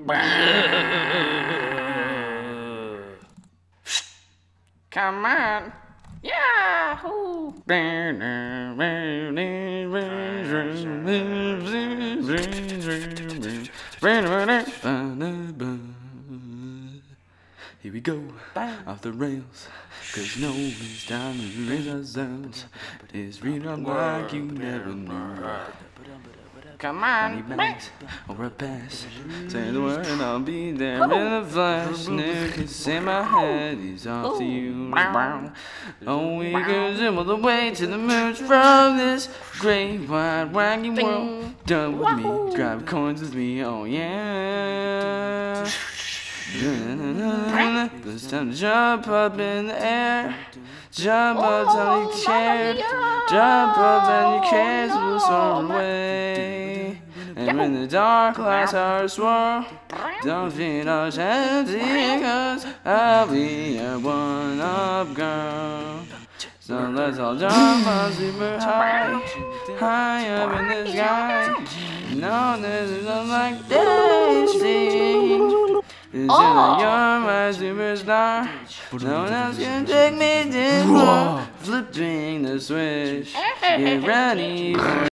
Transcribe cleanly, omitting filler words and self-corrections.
Come on. Yahoo! Here we go, off the rails, cause no one's time to raise ourselves. It's read up like you never knew. Come on, back or a pass. Say the word and I'll be there in a flash. Niggas in my head is off to you. Oh, we can zoom the way to the moon from this great wide wacky world. Done with me, grab coins with me, oh yeah. It's time to jump up in the air. Jump up till you care. Jump up and your cares will soar away. And when the dark lights are swirl, don't feel no empty, cause I'll be a one-up girl. So let's all jump up super high, high up in the sky. No, there's nothing like dancing. You're my superstar. No one else can take me this far. Flipping the switch. Get ready for